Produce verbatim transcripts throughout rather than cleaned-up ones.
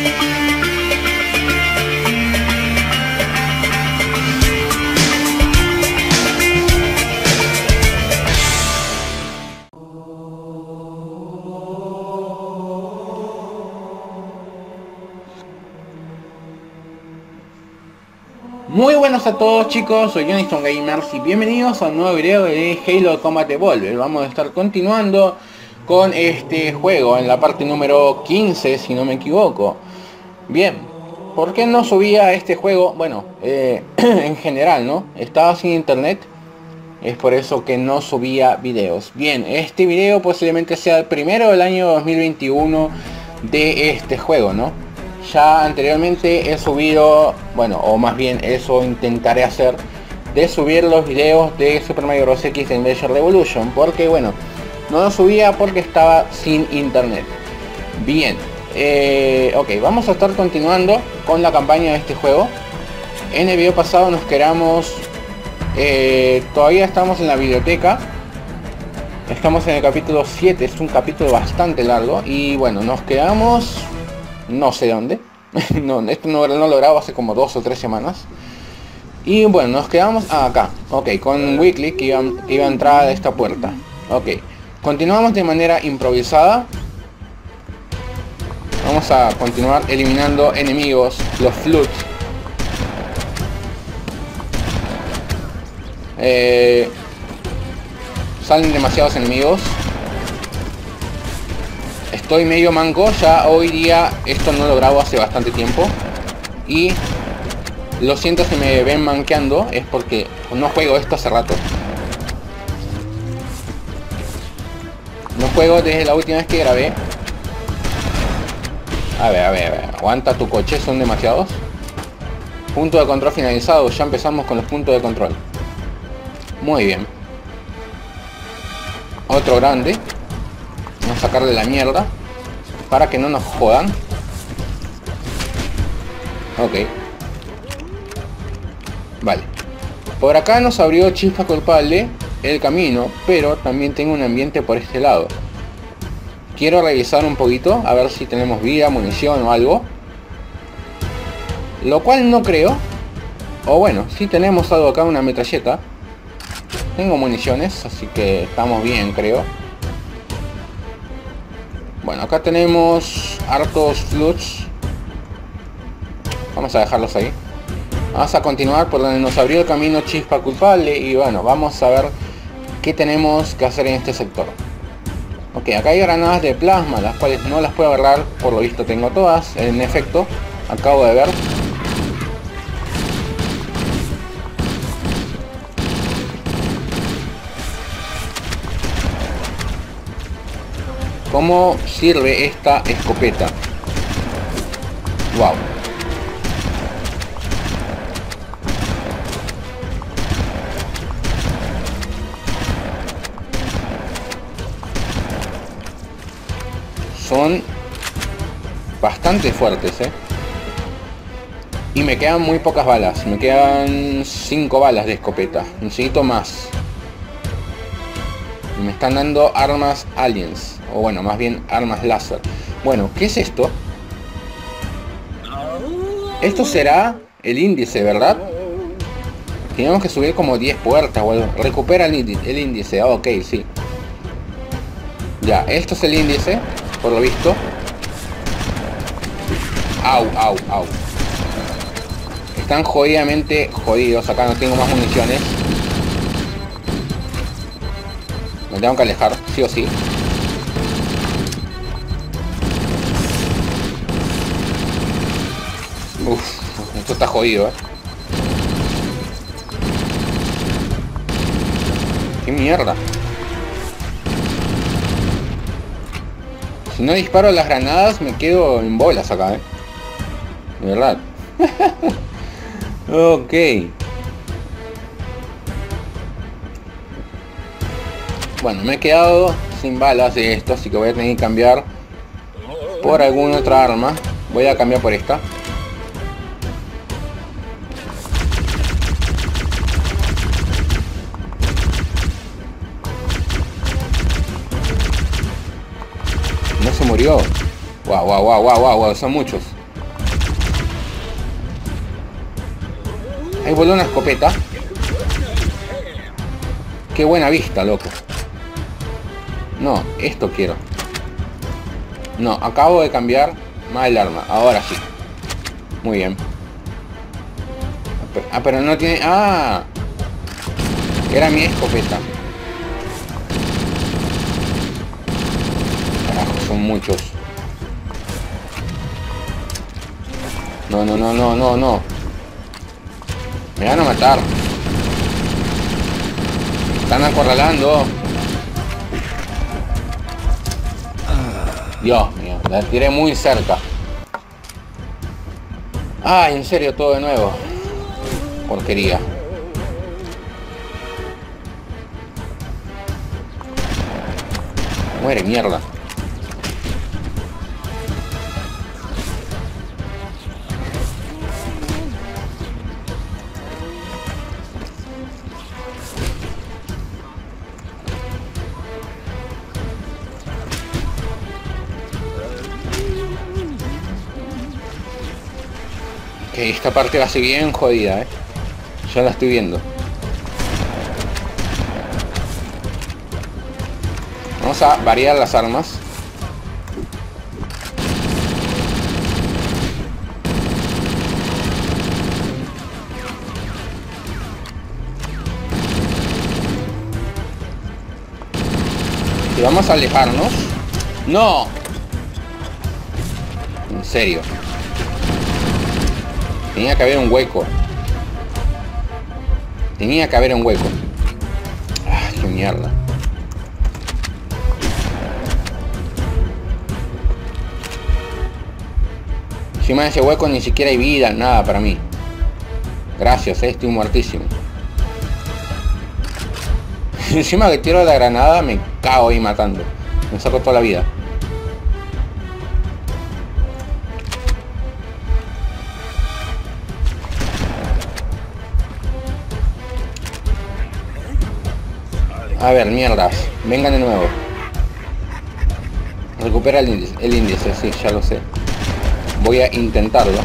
Muy buenos a todos chicos, soy Johnnystone Gamers y bienvenidos a un nuevo video de Halo Combat Evolved. Vamos a estar continuando con este juego en la parte número quince, si no me equivoco. Bien, ¿por qué no subía este juego? Bueno, eh, en general, ¿no? Estaba sin internet, es por eso que no subía videos. Bien, este video posiblemente sea el primero del año dos mil veintiuno de este juego, ¿no? Ya anteriormente he subido, bueno, o más bien eso intentaré hacer, de subir los videos de Super Mario Bros. X de Invasion Revolution, porque bueno, no lo subía porque estaba sin internet. Bien, eh, ok, vamos a estar continuando con la campaña de este juego. En el video pasado nos quedamos, eh, todavía estamos en la biblioteca. Estamos en el capítulo siete, es un capítulo bastante largo y bueno, nos quedamos... no sé dónde. no, esto no, no lo grabo hace como dos o tres semanas. Y bueno, nos quedamos ah, acá. Ok, con Weekly que iba, que iba a entrar a esta puerta. Ok, continuamos de manera improvisada. Vamos a continuar eliminando enemigos, los flutes. Eh, salen demasiados enemigos. Estoy medio manco, ya hoy día esto no lo grabo hace bastante tiempo. Y lo siento si me ven manqueando, es porque no juego esto hace rato. No juego desde la última vez que grabé. A ver, a ver, a ver, aguanta tu coche, son demasiados. Punto de control finalizado, ya empezamos con los puntos de control. Muy bien. Otro grande. Vamos a sacarle la mierda para que no nos jodan. Ok. Vale. Por acá nos abrió Chispa Culpable el camino, pero también tengo un ambiente por este lado. Quiero revisar un poquito, a ver si tenemos vida, munición o algo. Lo cual no creo. O bueno, si tenemos algo acá, una metralleta. Tengo municiones, así que estamos bien, creo. Bueno, acá tenemos hartos flutes. Vamos a dejarlos ahí. Vamos a continuar por donde nos abrió el camino Chispa Culpable. Y bueno, vamos a ver qué tenemos que hacer en este sector. Ok, acá hay granadas de plasma, las cuales no las puedo agarrar. Por lo visto tengo todas, en efecto. Acabo de ver. ¿Cómo sirve esta escopeta? Wow. Son bastante fuertes, ¿eh? Y me quedan muy pocas balas. Me quedan cinco balas de escopeta. Necesito más. Y me están dando armas aliens. O bueno, más bien armas láser. Bueno, ¿qué es esto? Esto será el índice, ¿verdad? Tenemos que subir como diez puertas o algo. Recupera el índice, el índice. Ah, ok, sí. Ya, esto es el índice, por lo visto. Au, au, au. Están jodidamente jodidos. Acá no tengo más municiones. Me tengo que alejar, sí o sí. Uff, esto está jodido, eh. ¿Qué mierda? Si no disparo las granadas me quedo en bolas acá, eh. De verdad. Ok. Bueno, me he quedado sin balas de esto, así que voy a tener que cambiar por alguna otra arma. Voy a cambiar por esta. No se murió. Wow, wow, wow, wow, wow, wow, son muchos. Ahí voló una escopeta. Qué buena vista, loco. No, esto quiero. No, acabo de cambiar mal el arma. Ahora sí. Muy bien. Ah, pero no tiene... ¡Ah! Era mi escopeta. Carajo, son muchos. No, no, no, no, no, no. Me van a matar. Me están acorralando. Dios mío, la tiré muy cerca. Ay, en serio, todo de nuevo. Porquería. Muere, mierda. Ok, esta parte va a ser bien jodida, eh. Ya la estoy viendo. Vamos a variar las armas. Y vamos a alejarnos. ¡No! En serio. Tenía que haber un hueco. Tenía que haber un hueco. Ah, qué mierda. Encima de ese hueco ni siquiera hay vida, nada para mí. Gracias, eh, estoy muertísimo. Encima que tiro la granada me cago ahí matando. Me saco toda la vida. A ver, mierdas. Vengan de nuevo. Recupera el índice. El índice, sí, ya lo sé. Voy a intentarlo.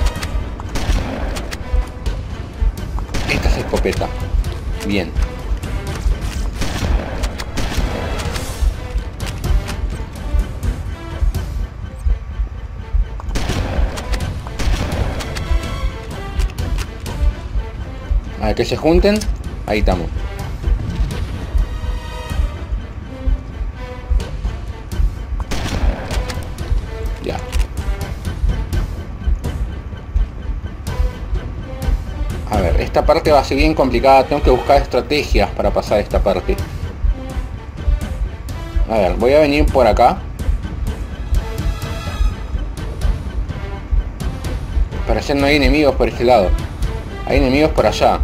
Esta es escopeta. Bien. A ver, que se junten. Ahí estamos. Ya. A ver, esta parte va a ser bien complicada. Tengo que buscar estrategias para pasar esta parte. A ver, voy a venir por acá. Parece que no hay enemigos por este lado. Hay enemigos por allá.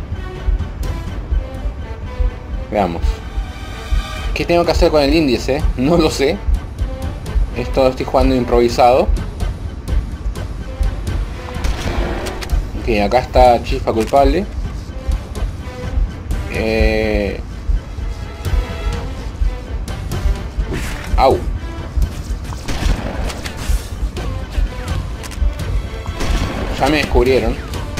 Veamos. ¿Qué tengo que hacer con el índice? No lo sé. Esto estoy jugando improvisado. Ok, acá está Chispa culpable. Eh... Au. Ya me descubrieron.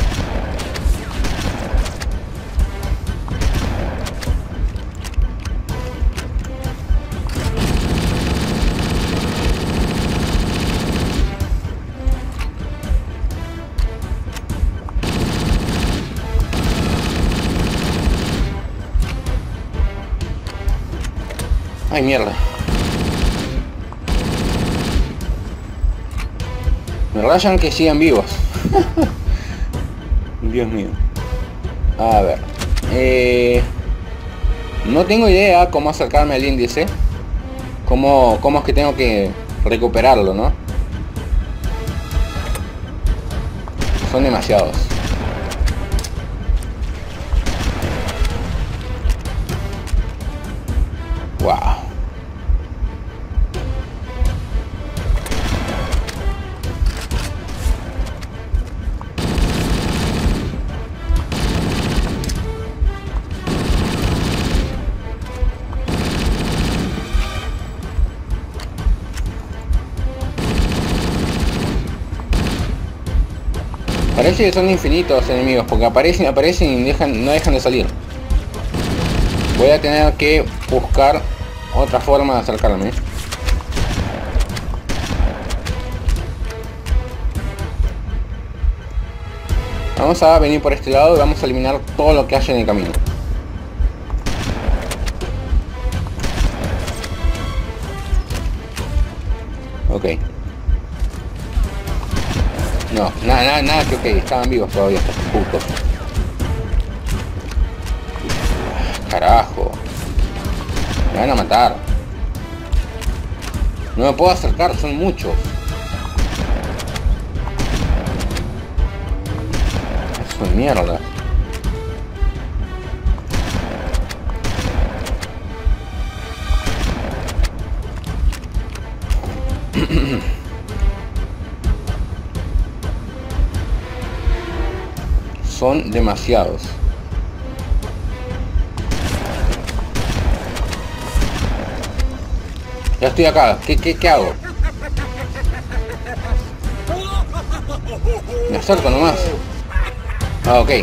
Ay, mierda. Me rayan que sigan vivos. Dios mío. A ver. Eh, no tengo idea cómo acercarme al índice. Cómo, cómo es que tengo que recuperarlo, ¿no? Son demasiados. Wow. Parece que son infinitos enemigos, porque aparecen, aparecen y dejan, no dejan de salir. Voy a tener que buscar otra forma de acercarme. Vamos a venir por este lado y vamos a eliminar todo lo que haya en el camino. Ok. No, nada, nada, nada que ok, estaban vivos todavía estos putos. Carajo. Me van a matar. No me puedo acercar, son muchos. Eso es mierda. Son demasiados. Ya estoy acá. ¿Qué, qué, qué hago? Me acerco nomás. Ah, ok.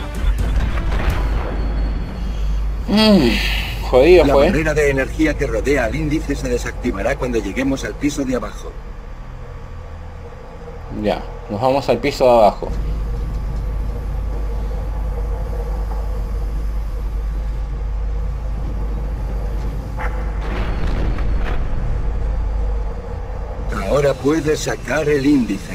Mm, jodido La fue. barrera de energía que rodea al índice se desactivará cuando lleguemos al piso de abajo. Ya, nos vamos al piso de abajo. Ahora puedes sacar el índice.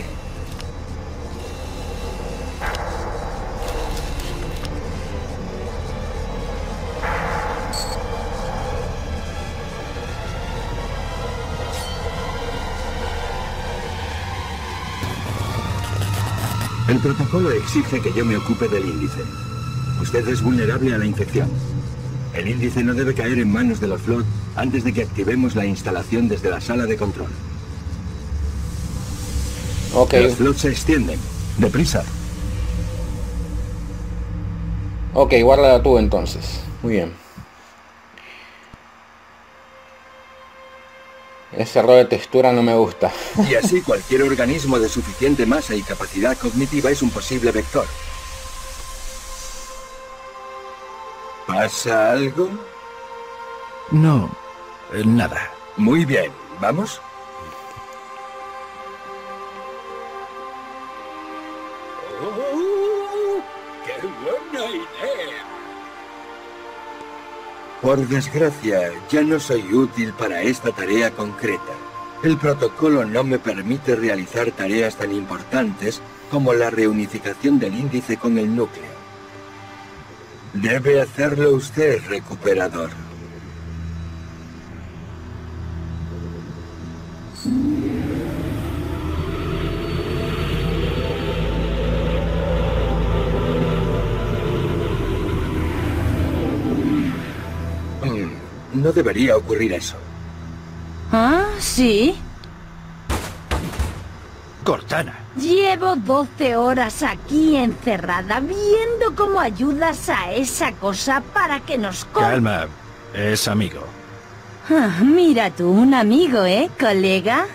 El protocolo exige que yo me ocupe del índice. Usted es vulnerable a la infección. El índice no debe caer en manos de los Flood antes de que activemos la instalación desde la sala de control. Ok. Los Flood se extienden. Deprisa. Ok, guárdala tú entonces. Muy bien. Ese error de textura no me gusta. Y así cualquier organismo de suficiente masa y capacidad cognitiva es un posible vector. ¿Pasa algo? No, eh, nada. Muy bien, ¿vamos? ¡Oh, ¡qué buena idea! Por desgracia, ya no soy útil para esta tarea concreta. El protocolo no me permite realizar tareas tan importantes como la reunificación del índice con el núcleo. Debe hacerlo usted, recuperador. No debería ocurrir eso. ¿Ah, sí? Cortana. Llevo doce horas aquí encerrada viendo cómo ayudas a esa cosa para que nos co- Calma, es amigo. Ah, mira tú, un amigo, ¿eh, colega?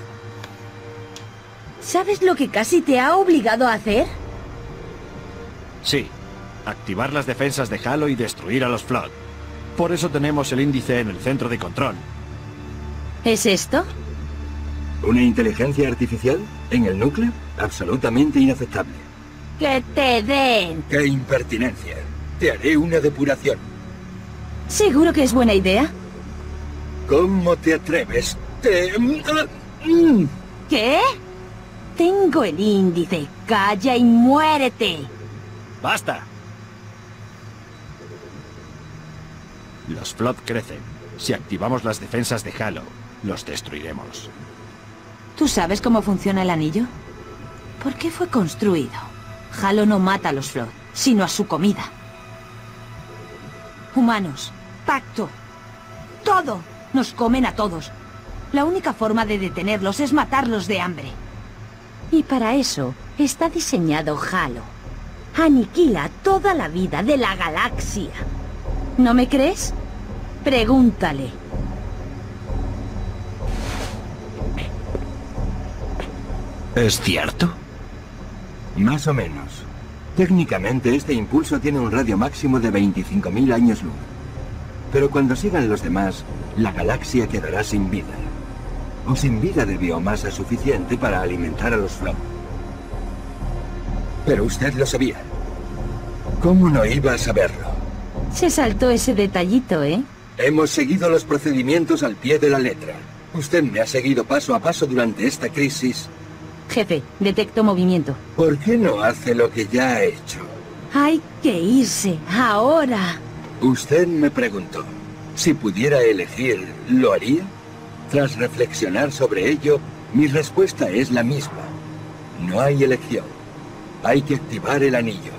¿Sabes lo que casi te ha obligado a hacer? Sí, activar las defensas de Halo y destruir a los Flood. Por eso tenemos el índice en el centro de control. ¿Es esto? ¿Una inteligencia artificial en el núcleo? Absolutamente inaceptable. ¡Que te den! ¡Qué impertinencia! Te haré una depuración. ¿Seguro que es buena idea? ¿Cómo te atreves? Te... ¿Qué? Tengo el índice. Calla y muérete. ¡Basta! Los Flood crecen. Si activamos las defensas de Halo, los destruiremos. ¿Tú sabes cómo funciona el anillo? ¿Por qué fue construido? Halo no mata a los Flood, sino a su comida. Humanos, pacto, todo. Nos comen a todos. La única forma de detenerlos es matarlos de hambre. Y para eso está diseñado Halo. Aniquila toda la vida de la galaxia. ¿No me crees? Pregúntale. ¿Es cierto? Más o menos. Técnicamente este impulso tiene un radio máximo de veinticinco mil años luz. Pero cuando sigan los demás, la galaxia quedará sin vida. O sin vida de biomasa suficiente para alimentar a los Flood. Pero usted lo sabía. ¿Cómo no iba a saberlo? Se saltó ese detallito, ¿eh? Hemos seguido los procedimientos al pie de la letra. Usted me ha seguido paso a paso durante esta crisis. Jefe, detecto movimiento. ¿Por qué no hace lo que ya ha hecho? Hay que irse, ahora. Usted me preguntó, si pudiera elegir, ¿lo haría? Tras reflexionar sobre ello, mi respuesta es la misma. No hay elección. Hay que activar el anillo.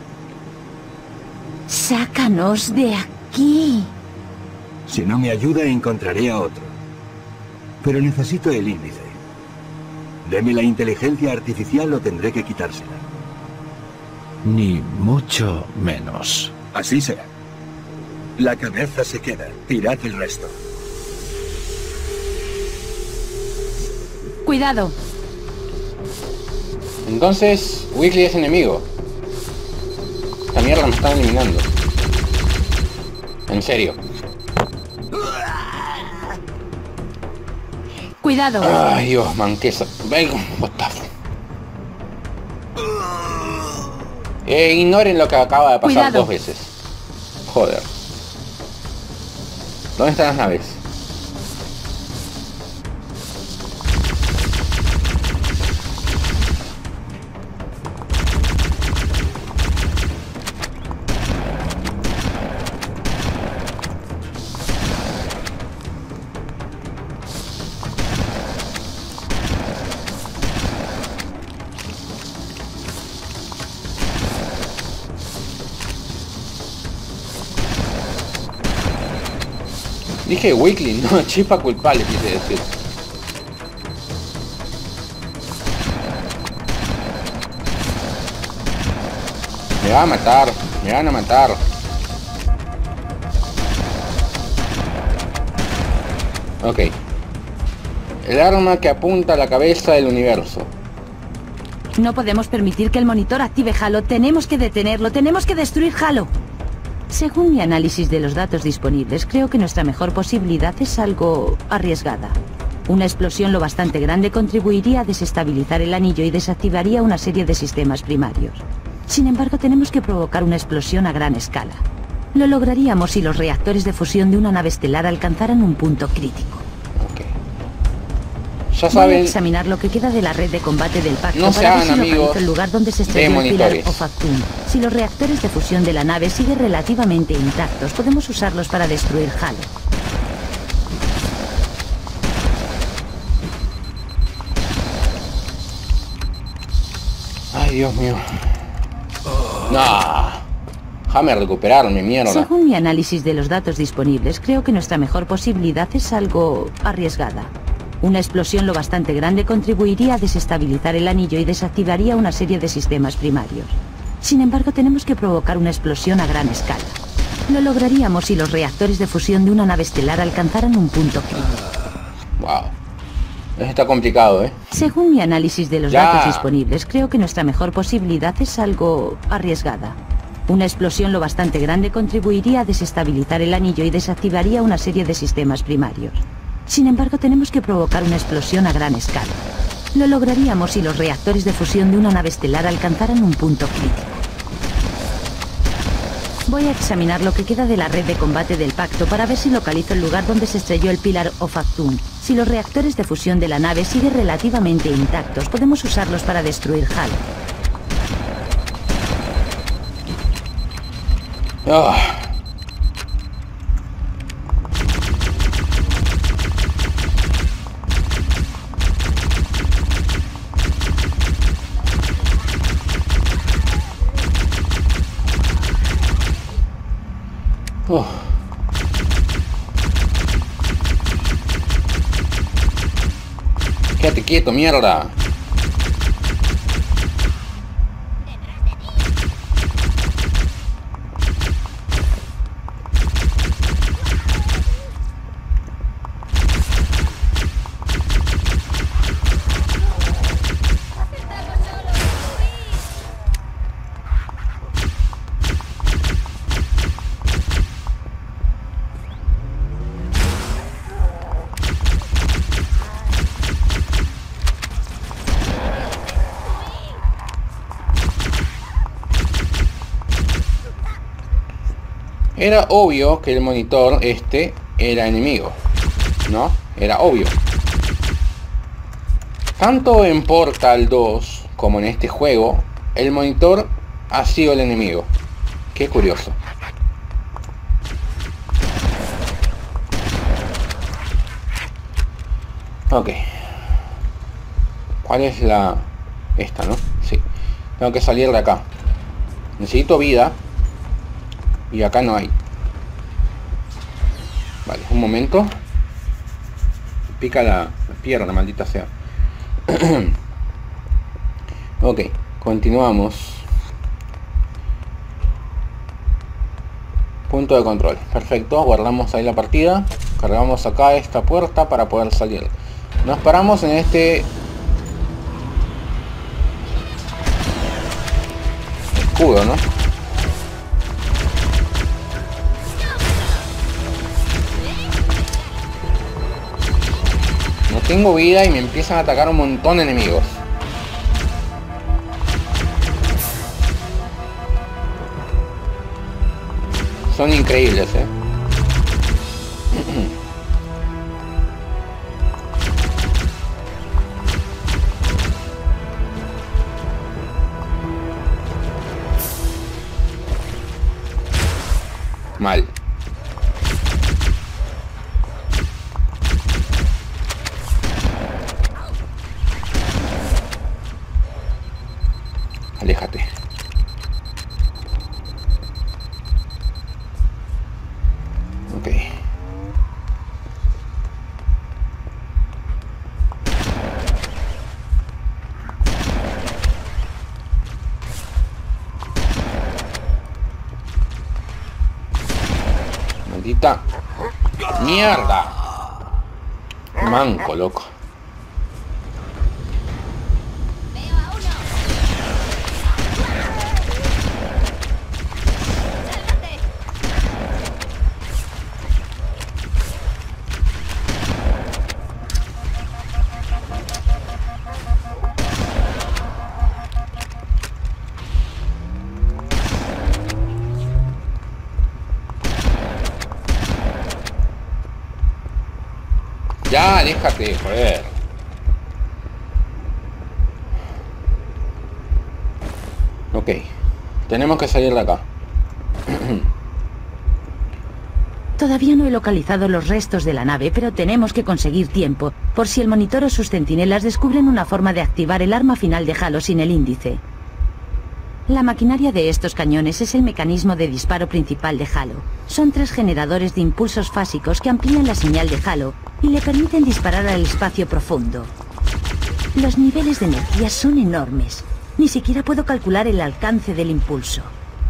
Sácanos de aquí. Si no me ayuda, encontraré a otro. Pero necesito el índice. Deme la inteligencia artificial o tendré que quitársela. Ni mucho menos. Así será. La cabeza se queda. Tirad el resto. Cuidado. Entonces, Weasley es enemigo. Esta mierda me están eliminando. En serio. Cuidado. Ay, Dios, man, qué sa... What the fuck. Eh, ignoren lo que acaba de pasar. Cuidado. Dos veces. Joder. ¿Dónde están las naves? Dije Weasley, no, chispa culpable, quise decir. Me va a matar, me van a matar. Ok. El arma que apunta a la cabeza del universo. No podemos permitir que el monitor active Halo. Tenemos que detenerlo, tenemos que destruir Halo. Según mi análisis de los datos disponibles, creo que nuestra mejor posibilidad es algo arriesgada. Una explosión lo bastante grande contribuiría a desestabilizar el anillo y desactivaría una serie de sistemas primarios. Sin embargo, tenemos que provocar una explosión a gran escala. Lo lograríamos si los reactores de fusión de una nave estelar alcanzaran un punto crítico. Okay. Ya saben, voy a examinar lo que queda de la red de combate del pacto no para ver si localizo el lugar donde se estrelló el Pilar of Actum. Si los reactores de fusión de la nave siguen relativamente intactos, podemos usarlos para destruir Halo. Ay, Dios mío. No. Déjame recuperarme, mierda. Según mi análisis de los datos disponibles, creo que nuestra mejor posibilidad es algo arriesgada. Una explosión lo bastante grande contribuiría a desestabilizar el anillo y desactivaría una serie de sistemas primarios. Sin embargo, tenemos que provocar una explosión a gran escala. Lo lograríamos si los reactores de fusión de una nave estelar alcanzaran un punto crítico. Wow. Eso está complicado, ¿eh? Según mi análisis de los ya. datos disponibles, creo que nuestra mejor posibilidad es algo arriesgada. Una explosión lo bastante grande contribuiría a desestabilizar el anillo y desactivaría una serie de sistemas primarios. Sin embargo, tenemos que provocar una explosión a gran escala. Lo lograríamos si los reactores de fusión de una nave estelar alcanzaran un punto crítico. Voy a examinar lo que queda de la red de combate del pacto para ver si localizo el lugar donde se estrelló el Pilar of Actum. Si los reactores de fusión de la nave siguen relativamente intactos, podemos usarlos para destruir Halo. Oh. Oh. Quédate quieto, mierda. Era obvio que el monitor este era enemigo, ¿no? Era obvio. Tanto en Portal dos como en este juego, el monitor ha sido el enemigo. Qué curioso. Ok. ¿Cuál es la... esta, no? Sí. Tengo que salir de acá. Necesito vida. Y acá no hay. Vale, un momento. Pica la, la pierna, maldita sea. Ok, continuamos. Punto de control. Perfecto, guardamos ahí la partida. Cargamos acá esta puerta para poder salir. Nos paramos en este escudo, ¿no? No tengo vida y me empiezan a atacar un montón de enemigos. Son increíbles, eh. Mal. Aléjate. Ok. Maldita mierda. Manco, loco. Ya, déjate, joder. Ok. Tenemos que salir de acá. Todavía no he localizado los restos de la nave, pero tenemos que conseguir tiempo, por si el monitor o sus centinelas descubren una forma de activar el arma final de Halo sin el índice. La maquinaria de estos cañones es el mecanismo de disparo principal de Halo. Son tres generadores de impulsos fásicos que amplían la señal de Halo y le permiten disparar al espacio profundo. Los niveles de energía son enormes. Ni siquiera puedo calcular el alcance del impulso.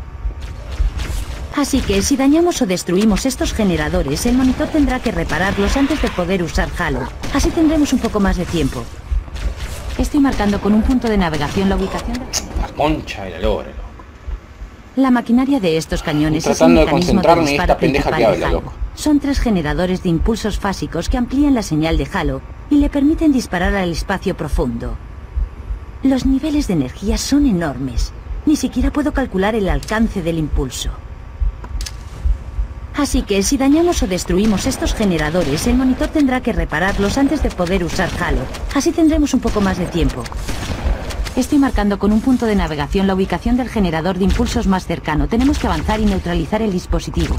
Así que si dañamos o destruimos estos generadores, el monitor tendrá que repararlos antes de poder usar Halo. Así tendremos un poco más de tiempo. Estoy marcando con un punto de navegación la ubicación de... La concha de la lora, loco. La maquinaria de estos cañones Estoy es el tratando de mecanismo concentrarme de en disparo esta pendeja principal que de habla, Halo. loco. Son tres generadores de impulsos fásicos que amplían la señal de Halo y le permiten disparar al espacio profundo. Los niveles de energía son enormes. Ni siquiera puedo calcular el alcance del impulso. Así que si dañamos o destruimos estos generadores, el monitor tendrá que repararlos antes de poder usar Halo. Así tendremos un poco más de tiempo. Estoy marcando con un punto de navegación la ubicación del generador de impulsos más cercano. Tenemos que avanzar y neutralizar el dispositivo.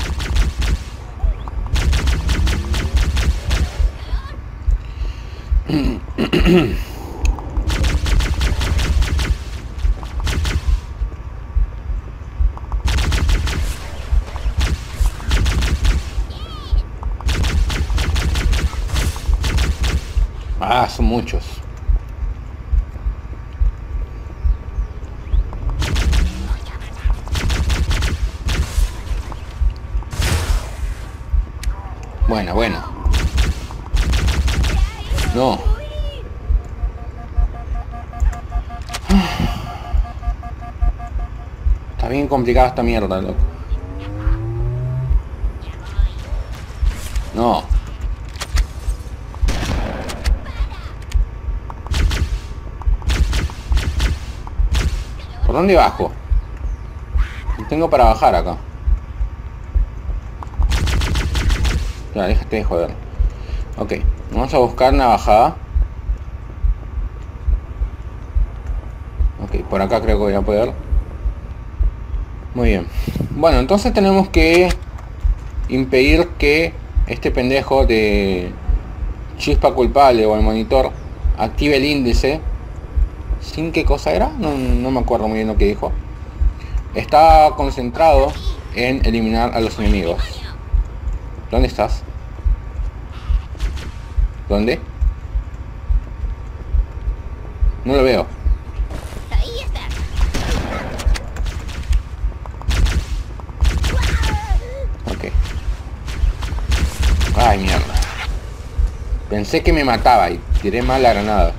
Ah, son muchos. Bueno, bueno. No. Está bien complicada esta mierda, loco. No. ¿Por dónde bajo? Tengo para bajar acá. Ya, déjate de joder. Ok, vamos a buscar navajada. Ok, por acá creo que voy a poder. Muy bien. Bueno, entonces tenemos que impedir que este pendejo de chispa culpable o el monitor active el índice. ¿Sin qué cosa era? No, no me acuerdo muy bien lo que dijo. Está concentrado en eliminar a los enemigos. ¿Dónde estás? ¿Dónde? No lo veo. Ok. Ay, mierda. Pensé que me mataba y tiré mal la granada.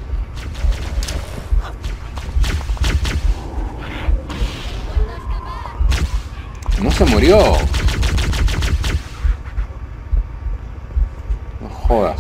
No se murió. No jodas.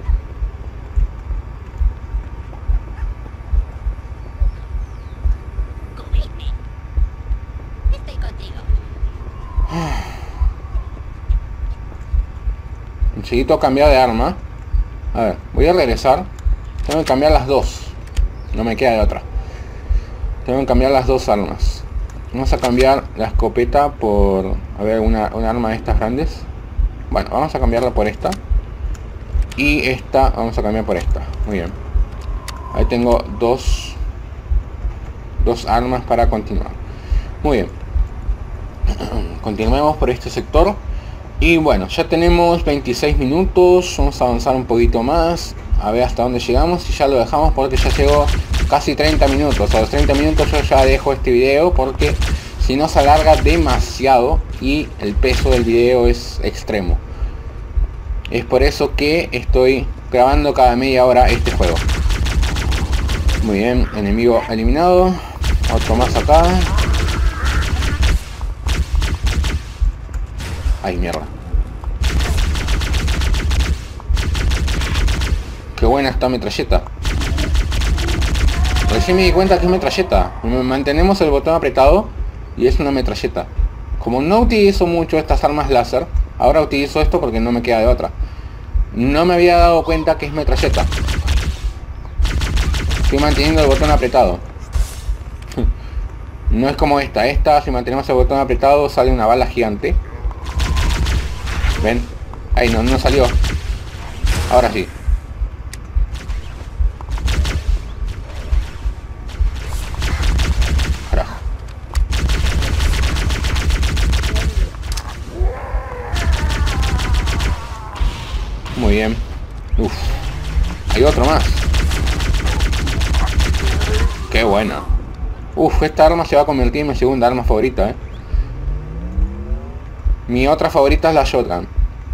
Necesito cambiar de arma. A ver, voy a regresar. Tengo que cambiar las dos. No me queda de otra. Tengo que cambiar las dos armas. Vamos a cambiar la escopeta por... A ver, una, una arma de estas grandes. Bueno, vamos a cambiarla por esta. Y esta vamos a cambiar por esta. Muy bien. Ahí tengo dos... Dos armas para continuar. Muy bien. Continuemos por este sector. Y bueno, ya tenemos veintiséis minutos. Vamos a avanzar un poquito más. A ver hasta dónde llegamos. Y ya lo dejamos porque ya llegó casi treinta minutos. A los treinta minutos yo ya dejo este video porque si no se alarga demasiado y el peso del video es extremo. Es por eso que estoy grabando cada media hora este juego. Muy bien, enemigo eliminado. Otro más acá. Ay, mierda. Qué buena esta metralleta. Recién me di cuenta que es metralleta. Mantenemos el botón apretado y es una metralleta. Como no utilizo mucho estas armas láser, ahora utilizo esto porque no me queda de otra. No me había dado cuenta que es metralleta. Estoy manteniendo el botón apretado. No es como esta. Esta, si mantenemos el botón apretado, sale una bala gigante. ¿Ven? Ahí no, no salió. Ahora sí. Carajo. Muy bien. Uf. Hay otro más. Qué buena. Uf, esta arma se va a convertir en mi segunda arma favorita, eh. Mi otra favorita es la shotgun.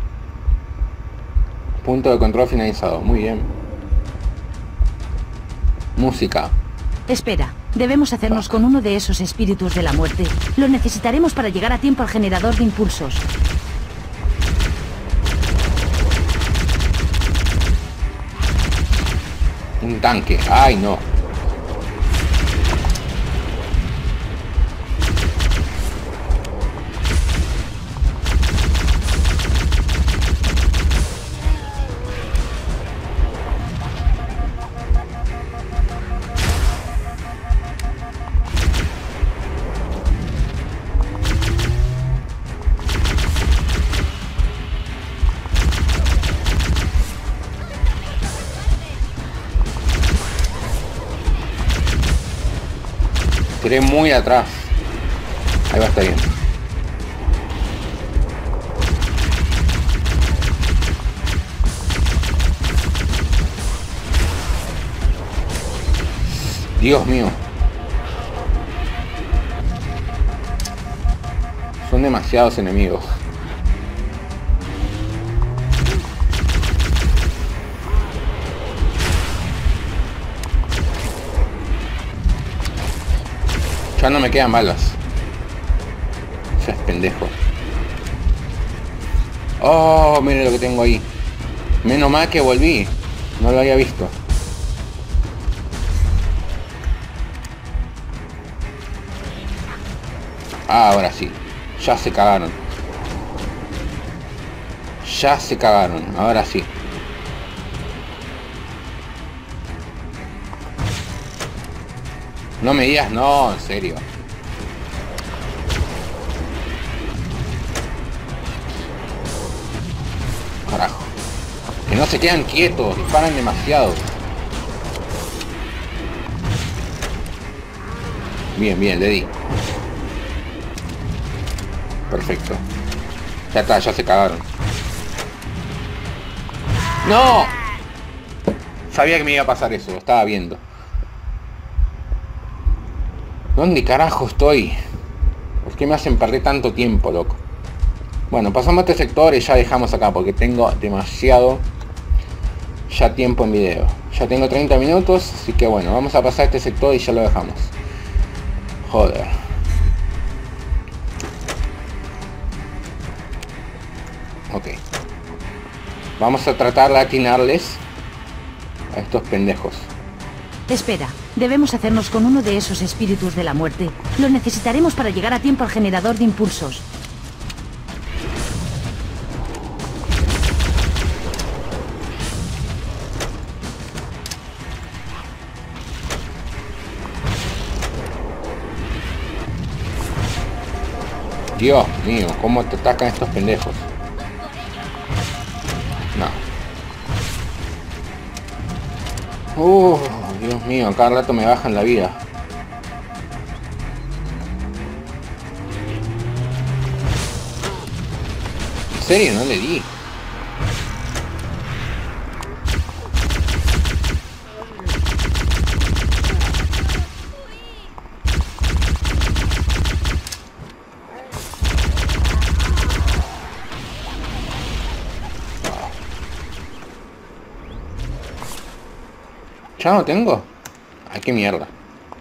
Punto de control finalizado. Muy bien. Música. Espera, debemos hacernos con uno de esos espíritus de la muerte. Lo necesitaremos para llegar a tiempo al generador de impulsos. Un tanque. Ay, no. Tiré muy atrás. Ahí va a estar bien. Dios mío. Son demasiados enemigos. Ya no me quedan balas. Ya es pendejo. Oh, mire lo que tengo ahí. Menos mal que volví. No lo había visto. Ah, ahora sí. Ya se cagaron. Ya se cagaron, ahora sí. No me digas, no, en serio. Carajo. Que no se quedan quietos, disparan demasiado. Bien, bien, le di. Perfecto. Ya está, ya se cagaron. ¡No! Sabía que me iba a pasar eso, lo estaba viendo. ¿Dónde carajo estoy? ¿Por qué me hacen perder tanto tiempo, loco? Bueno, pasamos a este sector y ya dejamos acá porque tengo demasiado ya tiempo en video. Ya tengo treinta minutos, así que bueno, vamos a pasar a este sector y ya lo dejamos. Joder. Ok. Vamos a tratar de atinarles a estos pendejos. Espera, debemos hacernos con uno de esos espíritus de la muerte. Lo necesitaremos para llegar a tiempo al generador de impulsos. Dios mío, cómo te atacan estos pendejos. No. Uh, Dios mío, cada rato me bajan la vida. ¿En serio? No le di. ¿Ya no tengo? Ay, qué mierda.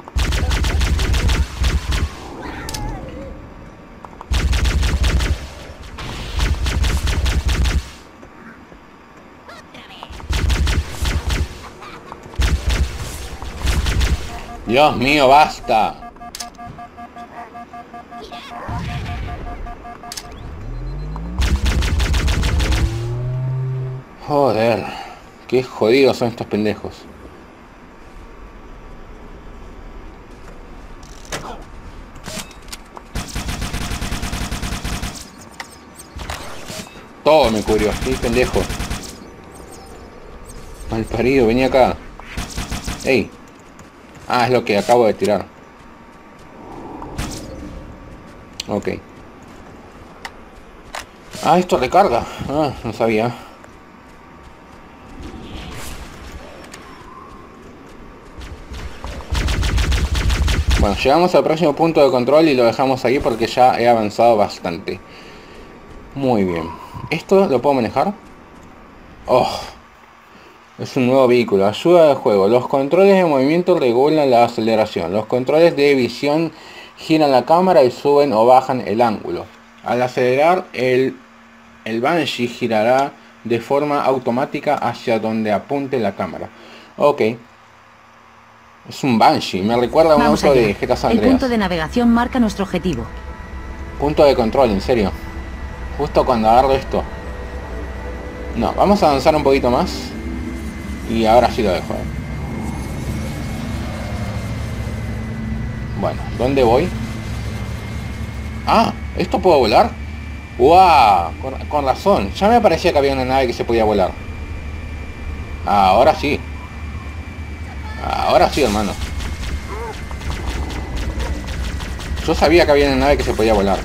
Dios mío, basta. Joder, qué jodidos son estos pendejos. Todo me cubrió, sí, pendejo. Mal parido, vení acá. Ey. Ah, es lo que acabo de tirar. Ok. Ah, esto recarga. Ah, no sabía. Bueno, llegamos al próximo punto de control y lo dejamos ahí porque ya he avanzado bastante. Muy bien. ¿Esto lo puedo manejar? Oh, es un nuevo vehículo. Ayuda de juego. Los controles de movimiento regulan la aceleración. Los controles de visión giran la cámara y suben o bajan el ángulo. Al acelerar, el, el Banshee girará de forma automática hacia donde apunte la cámara. Ok. Es un Banshee. Me recuerda a un Vamos auto allá. de G T A San Andreas. El punto de navegación marca nuestro objetivo. Punto de control, en serio. Justo cuando agarro esto. No, vamos a avanzar un poquito más. Y ahora sí lo dejo. ¿eh? Bueno, ¿dónde voy? Ah, ¿esto puedo volar? ¡Wow! Con, con razón. Ya me parecía que había una nave que se podía volar. Ah, ahora sí. Ahora sí, hermano. Yo sabía que había una nave que se podía volar.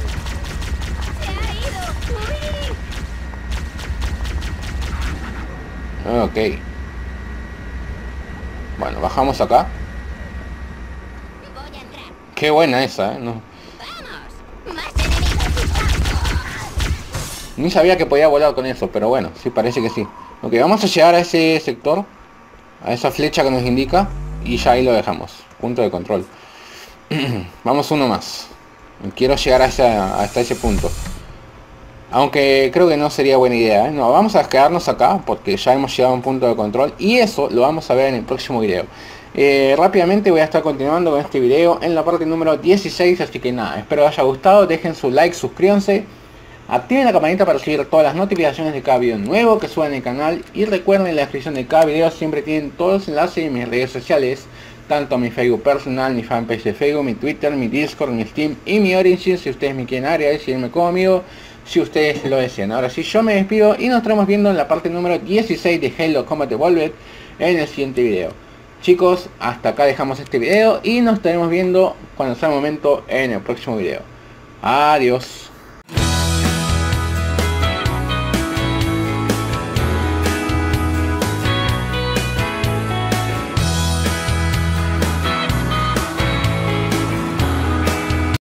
Ok. Bueno, bajamos acá. Qué buena esa, ¿eh? No. Ni sabía que podía volar con eso, pero bueno, sí, parece que sí. Ok, vamos a llegar a ese sector. A esa flecha que nos indica. Y ya ahí lo dejamos. Punto de control. Vamos uno más. Quiero llegar a esa, hasta ese punto. Aunque creo que no sería buena idea, ¿eh? No, vamos a quedarnos acá porque ya hemos llegado a un punto de control. Y eso lo vamos a ver en el próximo video. Eh, rápidamente voy a estar continuando con este video en la parte número dieciséis. Así que nada, espero que os haya gustado. Dejen su like, suscríbanse. Activen la campanita para recibir todas las notificaciones de cada video nuevo que suba en el canal. Y recuerden, en la descripción de cada video siempre tienen todos los enlaces de mis redes sociales. Tanto mi Facebook personal, mi fanpage de Facebook, mi Twitter, mi Discord, mi Steam y mi Origin. Si ustedes me quieren agregar y seguirme como amigo, si ustedes lo desean. Ahora sí, yo me despido y nos estaremos viendo en la parte número dieciséis de Halo Combat Evolved en el siguiente video. Chicos, hasta acá dejamos este video y nos estaremos viendo cuando sea el momento en el próximo video. Adiós.